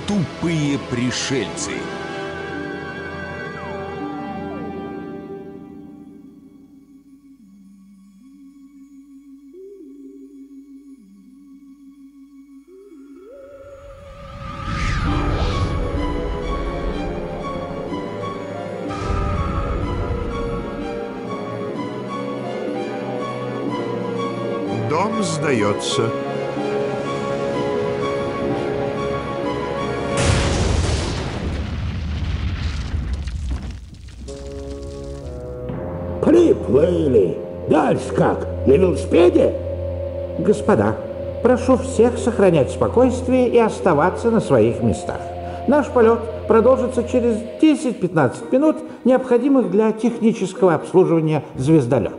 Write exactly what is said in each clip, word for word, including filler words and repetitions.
Тупые пришельцы. Дом сдается. Приплыли. Дальше как? На велосипеде? Господа, прошу всех сохранять спокойствие и оставаться на своих местах. Наш полет продолжится через десять-пятнадцать минут, необходимых для технического обслуживания звездолета.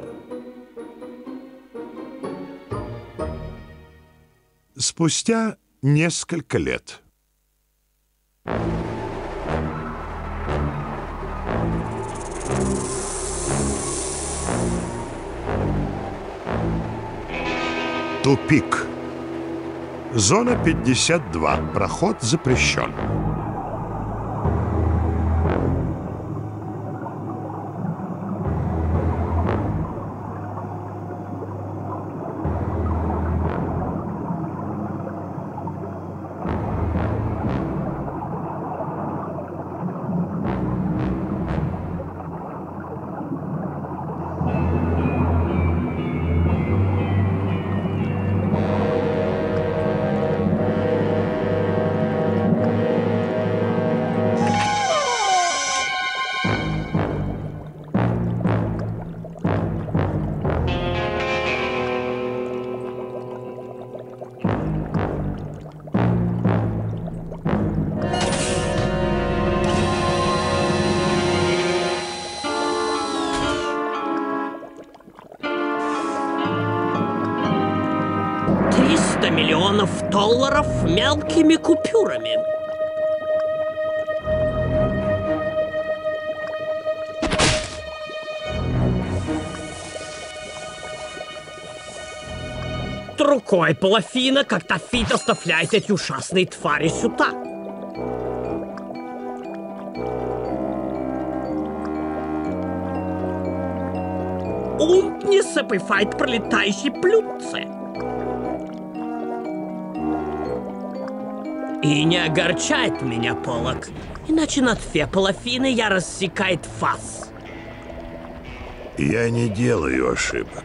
Спустя несколько лет. Тупик. Зона пятьдесят два. Проход запрещен. триста миллионов долларов мелкими купюрами. Рукой половина, как Тафит оставляет эти ужасные твари сюда. Ум не забывает про летающие блюдце. И не огорчает меня Полок, иначе на две половины я рассекает вас. Я не делаю ошибок.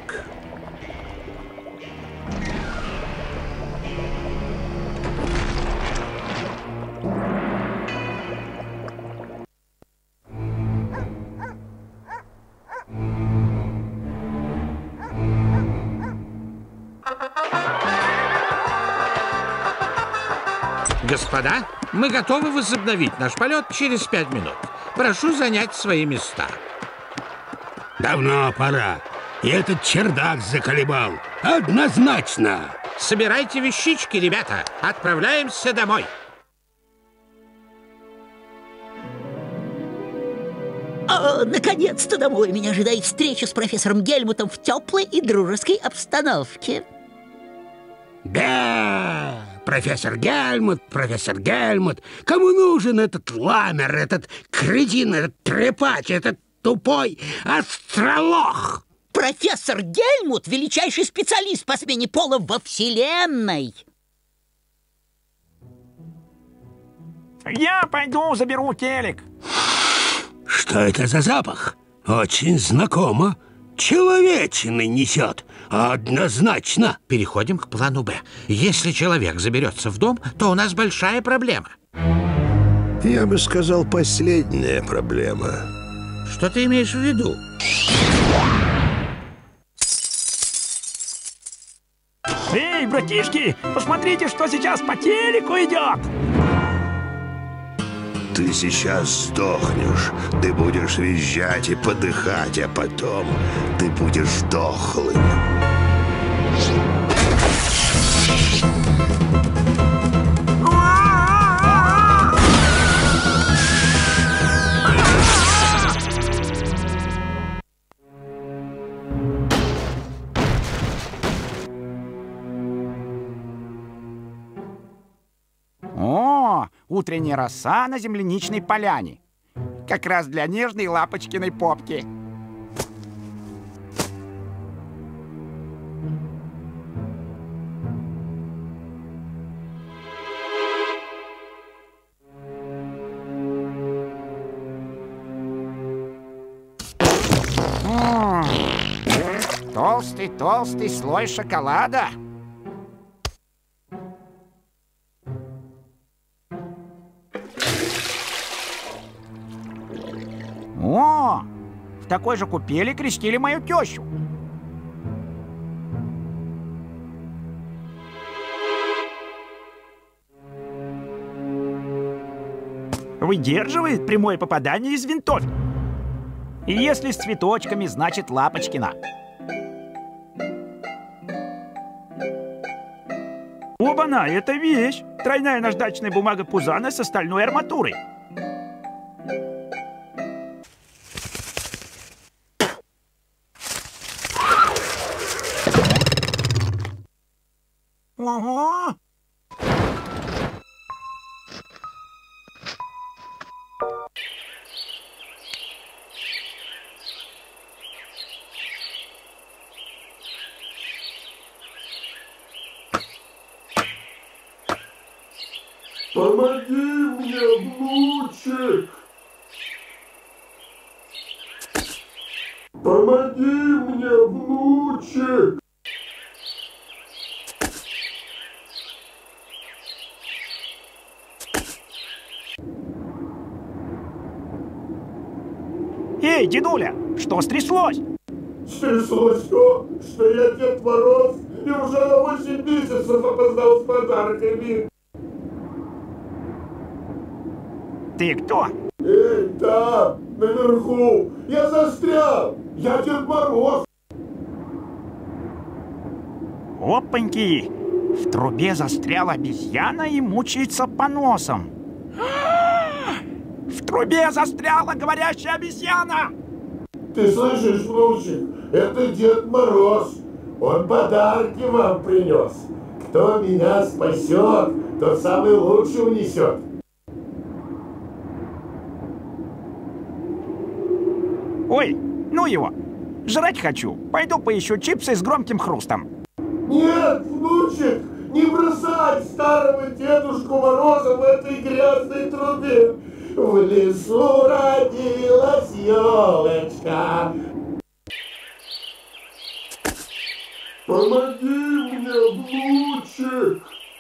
Господа, мы готовы возобновить наш полет через пять минут. Прошу занять свои места. Давно пора. И этот чердак заколебал. Однозначно. Собирайте вещички, ребята. Отправляемся домой. О, наконец-то домой. Меня ожидает встреча с профессором Гельмутом в теплой и дружеской обстановке. Да, профессор Гельмут, профессор Гельмут. Кому нужен этот ламер, этот кретин, этот трепач, этот тупой астролог? Профессор Гельмут — величайший специалист по смене пола во Вселенной. Я пойду заберу телек. Что это за запах? Очень знакомо. Человечины несет. Однозначно. Переходим к плану Б. Если человек заберется в дом, то у нас большая проблема. Я бы сказал, последняя проблема. Что ты имеешь в виду? Эй, братишки, посмотрите, что сейчас по телеку идет. Ты сейчас сдохнешь. Ты будешь визжать и подыхать, а потом ты будешь дохлым. О, утренняя роса на земляничной поляне. Как раз для нежной лапочкиной попки. Толстый-толстый слой шоколада. О, в такой же купели крестили мою тещу. Выдерживает прямое попадание из винтовки. И если с цветочками, значит Лапочкина. Оба-на, это вещь. Тройная наждачная бумага Пузана с стальной арматурой. Ого! Помоги мне, внучек! Помоги мне, внучек! Эй, дедуля, что стряслось? Стряслось то, что я Дед Мороз и уже на восемь месяцев опоздал с подарками. Ты кто? Эй, там, наверху, я застрял! Я Дед Мороз! Опаньки! В трубе застряла обезьяна и мучается поносом. В трубе застряла говорящая обезьяна! Ты слышишь, внучек? Это Дед Мороз. Он подарки вам принес. Кто меня спасет, тот самый лучший унесет. Ой, ну его! Жрать хочу. Пойду поищу чипсы с громким хрустом. Нет, внучек, не бросай старого Дедушку Мороза в этой грязной трубе. В лесу родилась елочка. Помоги мне, внучек.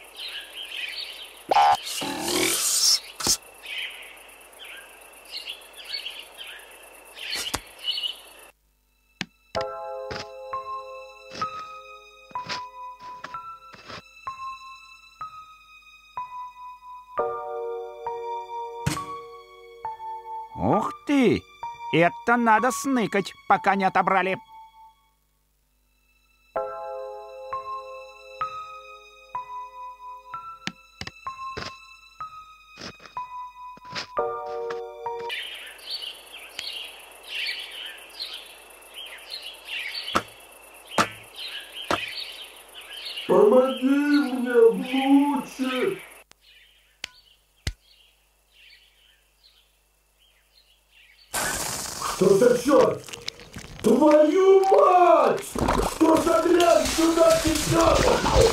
Ух ты! Это надо сныкать, пока не отобрали. Помоги мне, внучек. Что за черт? Твою мать! Что за дрянь сюда течет?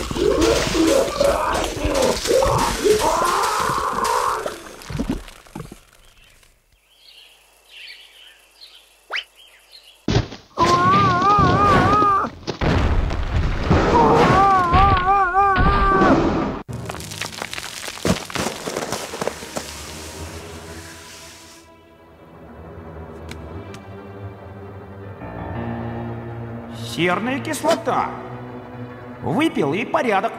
Серная кислота. Выпил и порядок.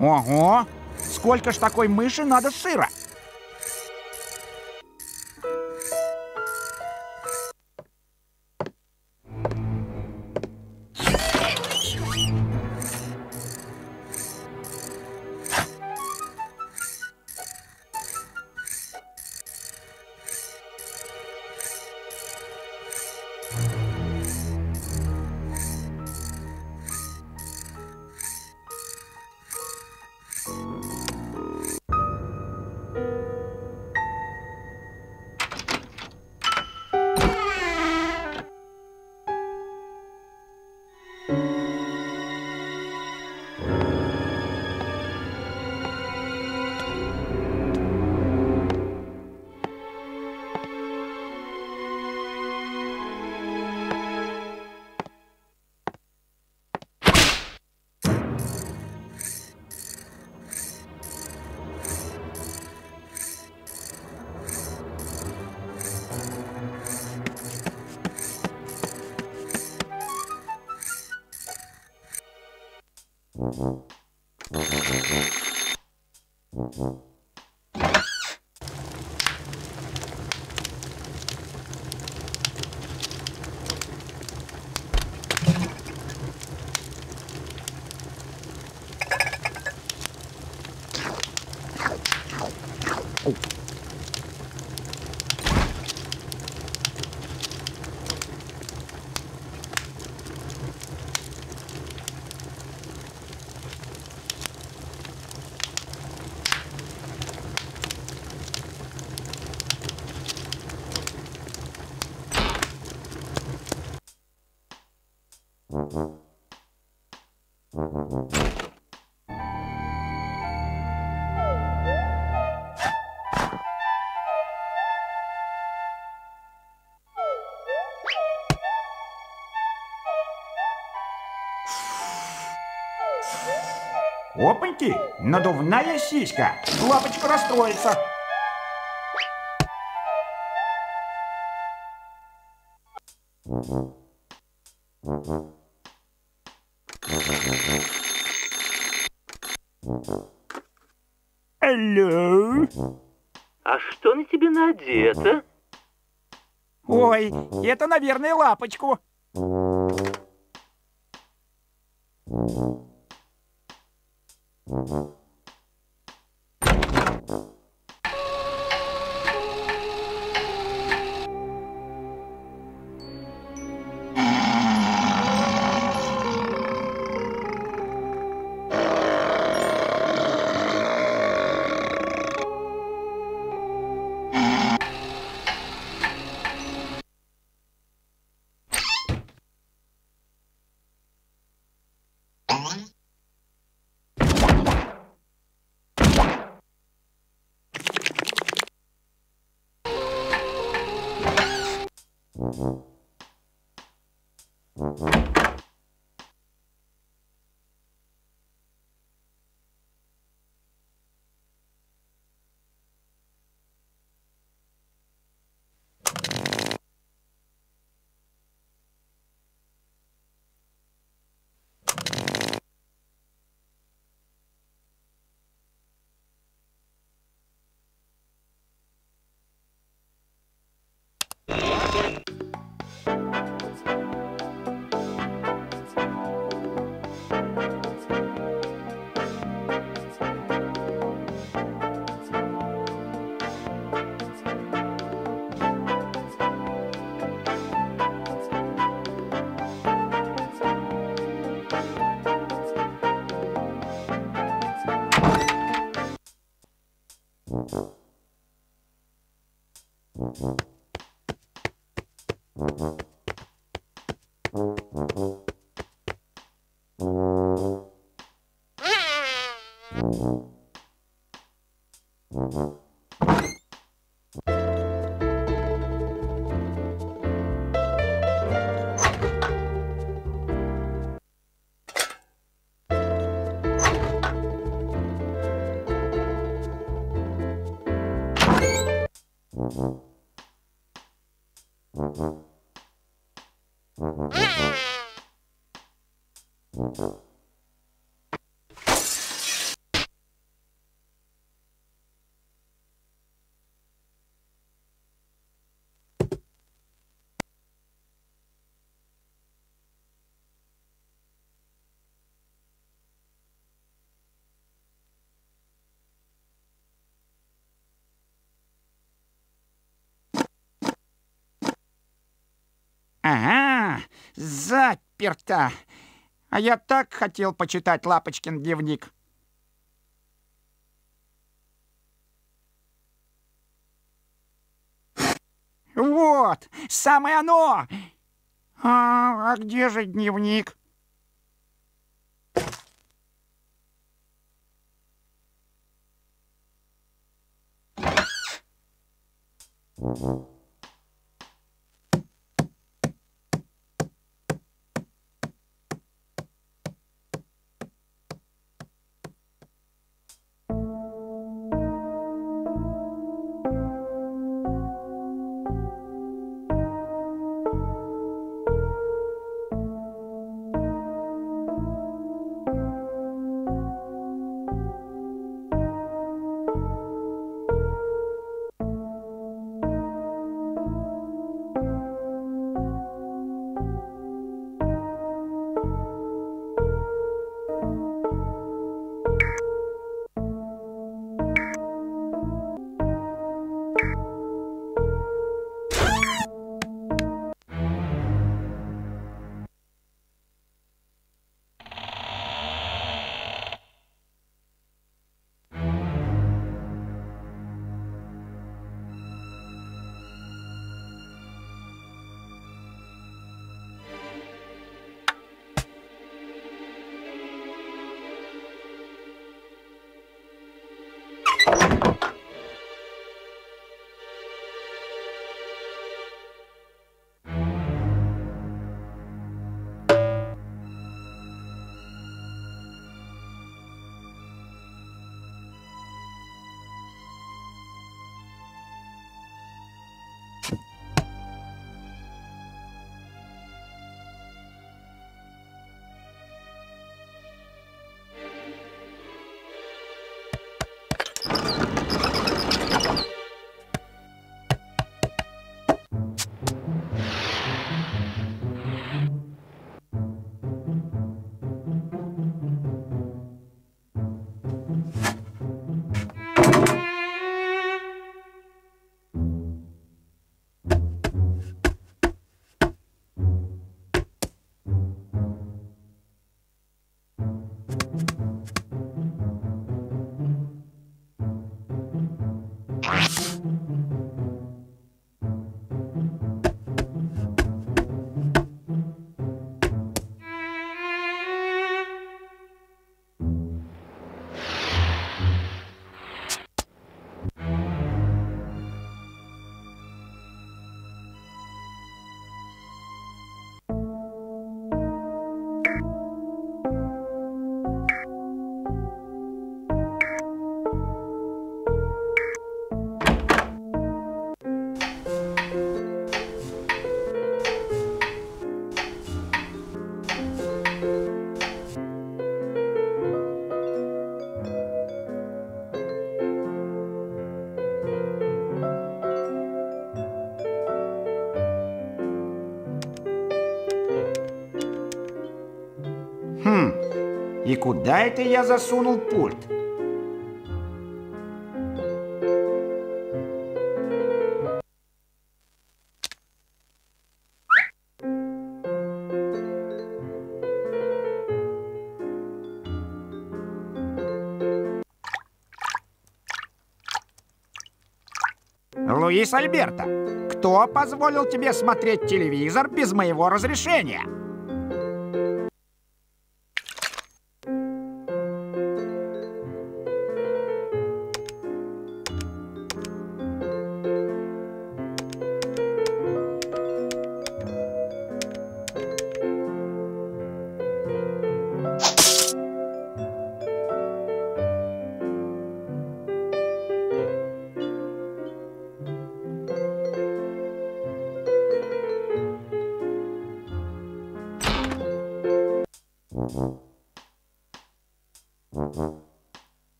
Ого! Сколько ж такой мыши надо сыра? Опаньки, надувная сиська. Лапочка расстроится. Алло? А что на тебе надето? Ой, это, наверное, лапочку. Ага, заперто. А я так хотел почитать Лапочкин дневник. Вот, самое оно! А, а где же дневник? Хм, и куда это я засунул пульт? Луис Альберто, кто позволил тебе смотреть телевизор без моего разрешения?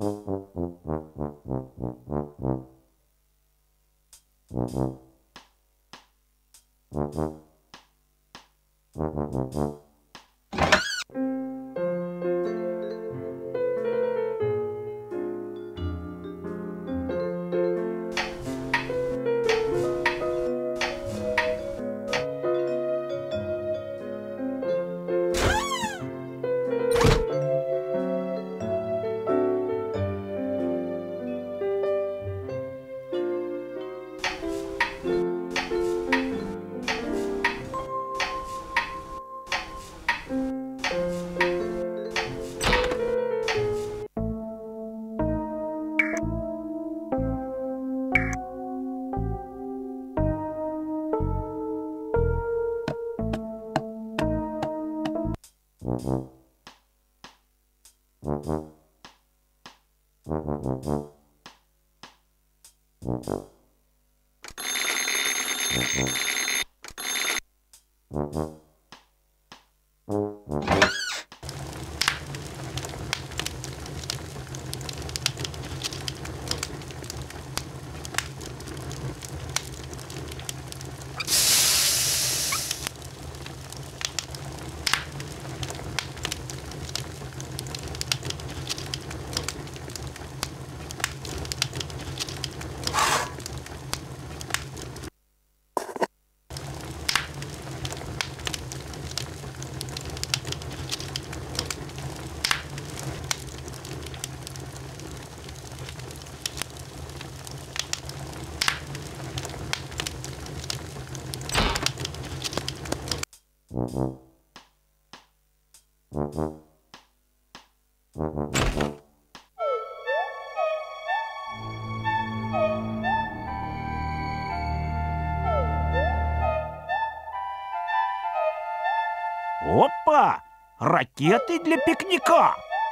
Опа! Ракеты для пикника!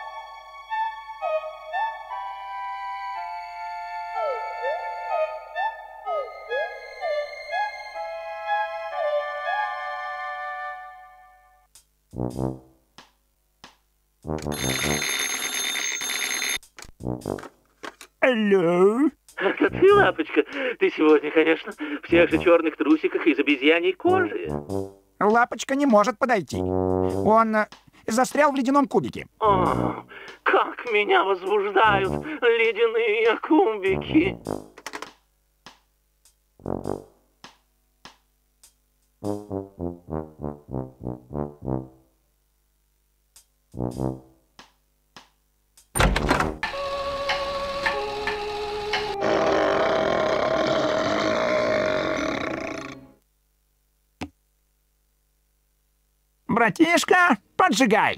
Алло? Это ты, Лапочка? Ты сегодня, конечно, в тех же черных трусиках из обезьяньей кожи. Лапочка не может подойти. Он э, застрял в ледяном кубике. О, как меня возбуждают ледяные кубики. Братишка, поджигай!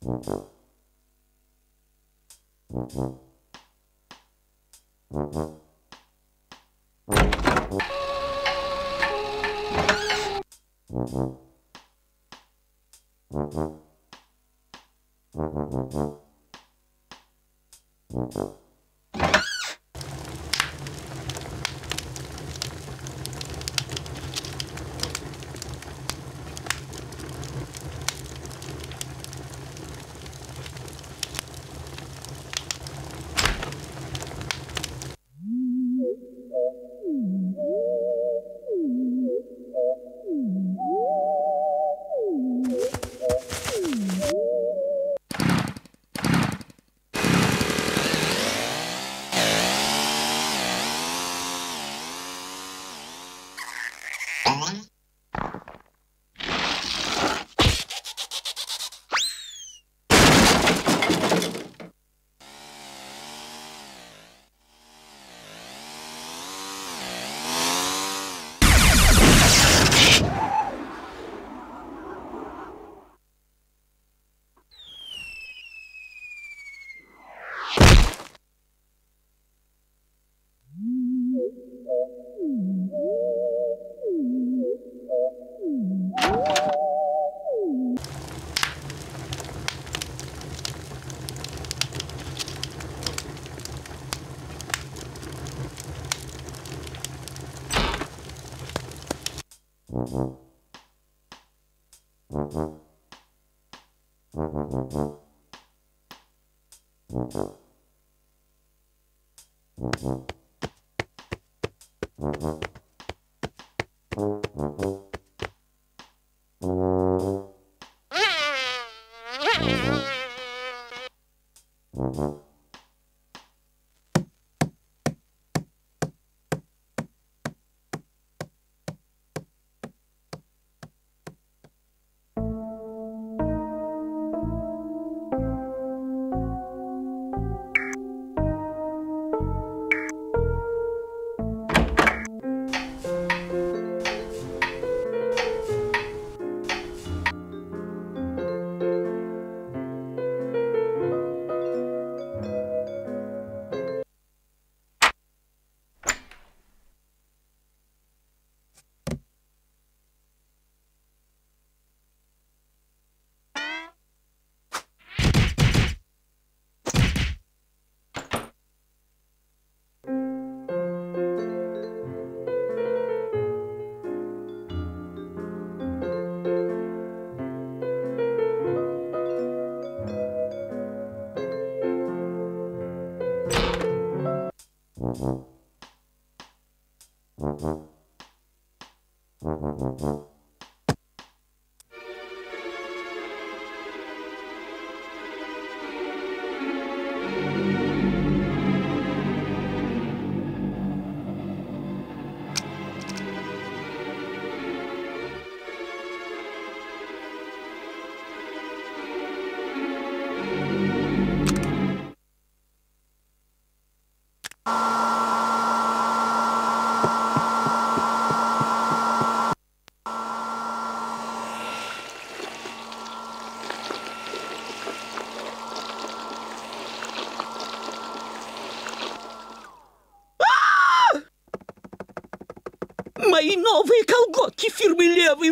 Мои новые колготки фирмы Левый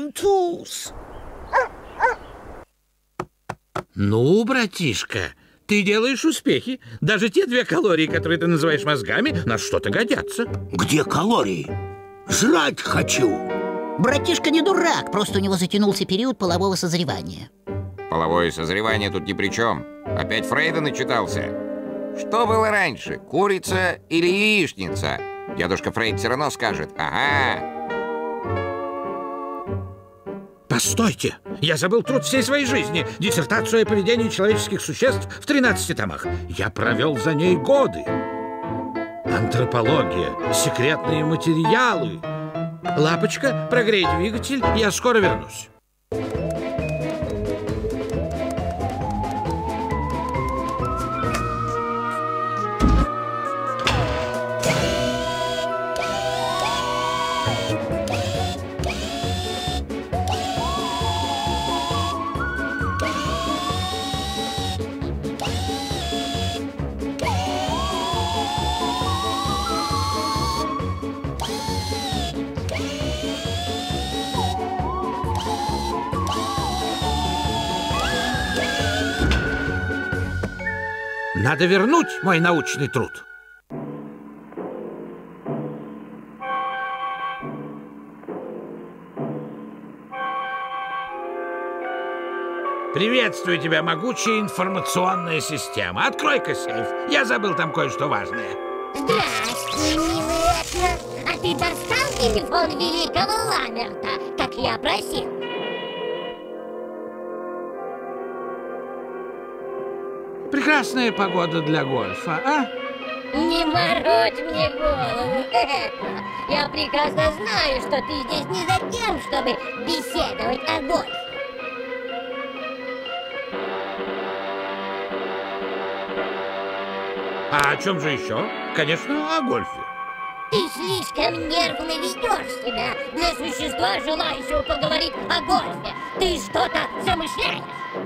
Вантус. Ну, братишка, ты делаешь успехи. Даже те две калории, которые ты называешь мозгами, на что-то годятся. Где калории? Жрать хочу. Братишка не дурак, просто у него затянулся период полового созревания. Половое созревание тут ни при чем. Опять Фрейда начитался. Что было раньше, курица или яичница? Дедушка Фрейд все равно скажет. Ага. Постойте, я забыл труд всей своей жизни. Диссертацию о поведении человеческих существ в тринадцати томах. Я провел за ней годы. Антропология, секретные материалы. Лапочка, прогрей двигатель, я скоро вернусь. Надо вернуть мой научный труд. Приветствую тебя, могучая информационная система. Открой-ка сейф. Я забыл там кое-что важное. Здравствуй, милый Этна. А ты достал телефон великого Ламерта, как я просил? Прекрасная погода для гольфа, а? Не морочь мне голову, Этна. Я прекрасно знаю, что ты здесь не за тем, чтобы беседовать о гольфе. А о чем же еще? Конечно, о гольфе. Ты слишком нервно ведешь себя для существа, желающего поговорить о гольфе. Ты что-то замышляешь?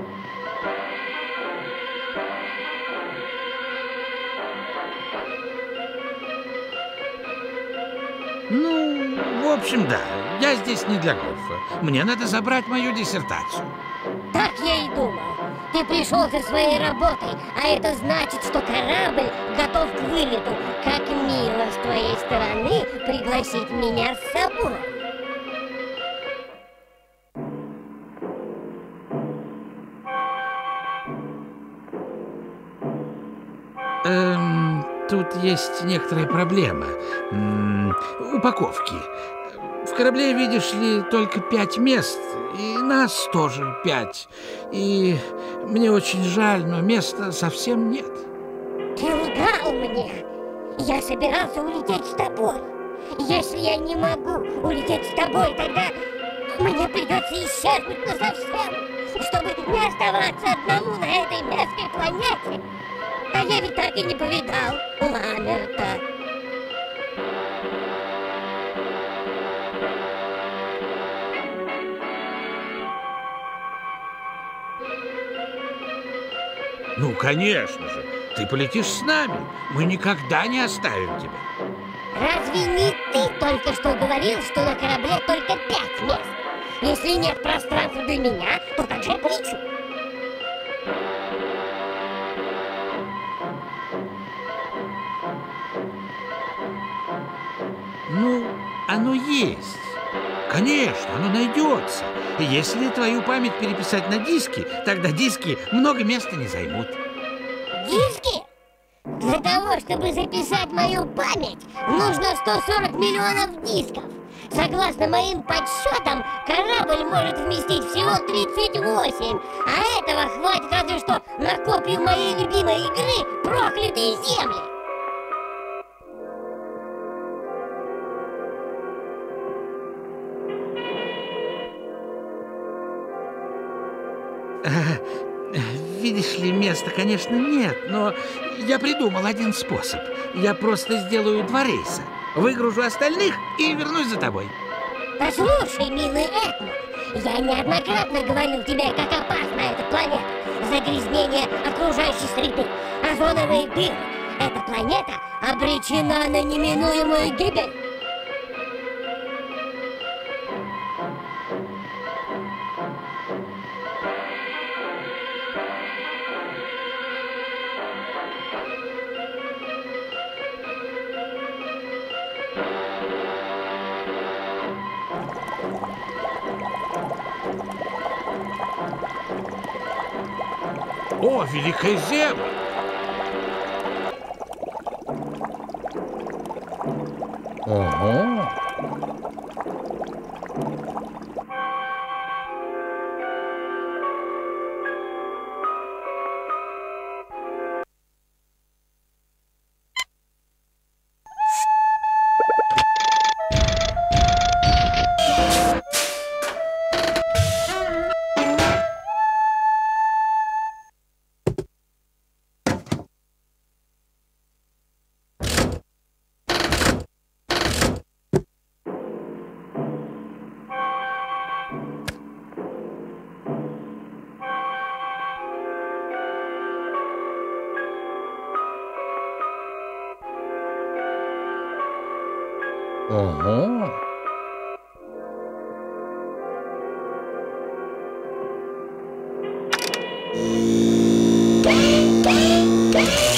Ну, в общем, да. Я здесь не для гольфа. Мне надо забрать мою диссертацию. Так я и думал. Ты пришел за своей работой, а это значит, что корабль готов к вылету. Как мило с твоей стороны пригласить меня с собой. Эм, тут есть некоторая проблема. М-м, упаковки. В корабле, видишь ли, только пять мест, и нас тоже пять. И мне очень жаль, но места совсем нет. Ты лгал мне. Я собирался улететь с тобой. Если я не могу улететь с тобой, тогда мне придется исчезнуть насовсем, чтобы не оставаться одному на этой мерзкой планете. А я ведь так и не повидал Ламерта. Ну, конечно же. Ты полетишь с нами. Мы никогда не оставим тебя. Разве не ты только что говорил, что на корабле только пять мест? Если нет пространства для меня, то как же я полечу? Ну, оно есть. Конечно, оно найдется. И если твою память переписать на диски, тогда диски много места не займут. Диски? Для того, чтобы записать мою память, нужно сто сорок миллионов дисков. Согласно моим подсчетам, корабль может вместить всего тридцать восемь. А этого хватит разве что на копию моей любимой игры «Проклятые земли». Видишь ли, места, конечно, нет, но я придумал один способ. Я просто сделаю два рейса, выгружу остальных и вернусь за тобой. Послушай, милый Этна, я неоднократно говорил тебе, как опасна эта планета. Загрязнение окружающей среды, озоновые дыры. Эта планета обречена на неминуемую гибель. О, великая земля! Ого! Ого! Bang, bang, bang.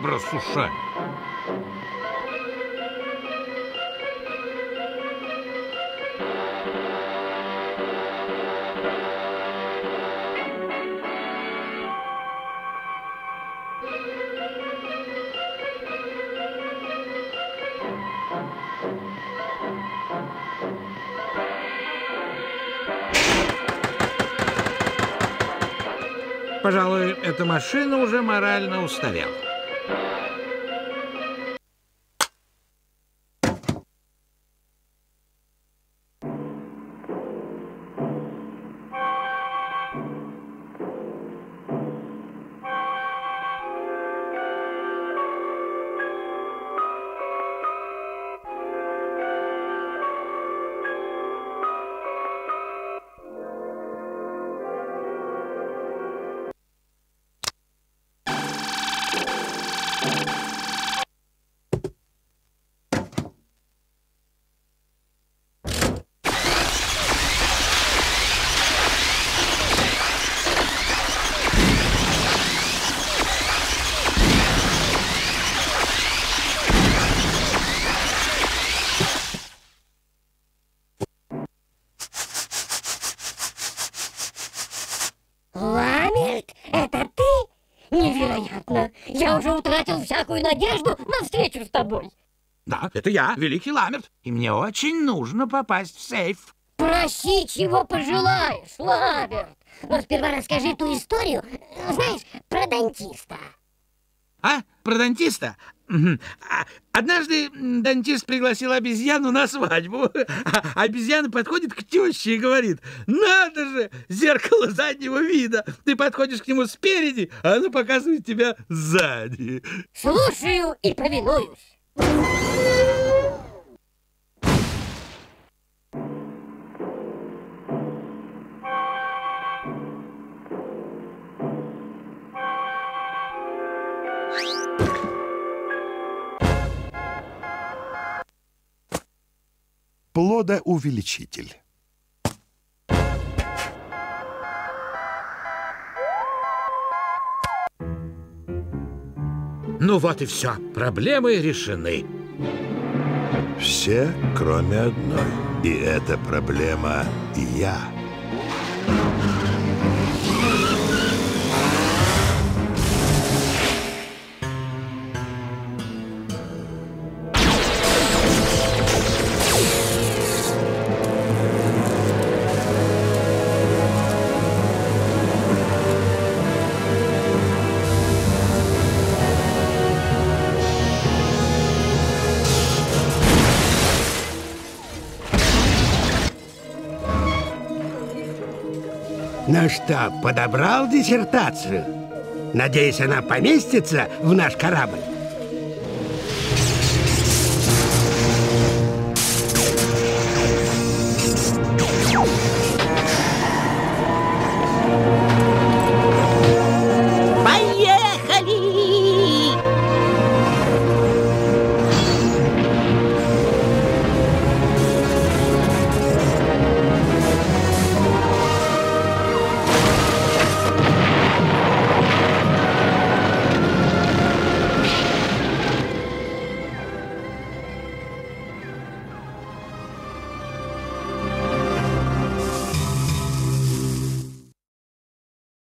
Абрасуша. Пожалуй, эта машина уже морально устарела. Ламерт, это ты? Невероятно! Я уже утратил всякую надежду на встречу с тобой. Да, это я, Великий Ламерт, и мне очень нужно попасть в сейф. Проси, чего пожелаешь, Ламерт. Но сперва расскажи ту историю, знаешь, про дантиста. А? Про дантиста? Однажды дантист пригласил обезьяну на свадьбу. А обезьяна подходит к теще и говорит: надо же, зеркало заднего вида. Ты подходишь к нему спереди, а оно показывает тебя сзади. Слушаю и повинуюсь. Плодоувеличитель. Ну вот и все. Проблемы решены. Все, кроме одной. И эта проблема я. Ну что, подобрал диссертацию? Надеюсь, она поместится в наш корабль?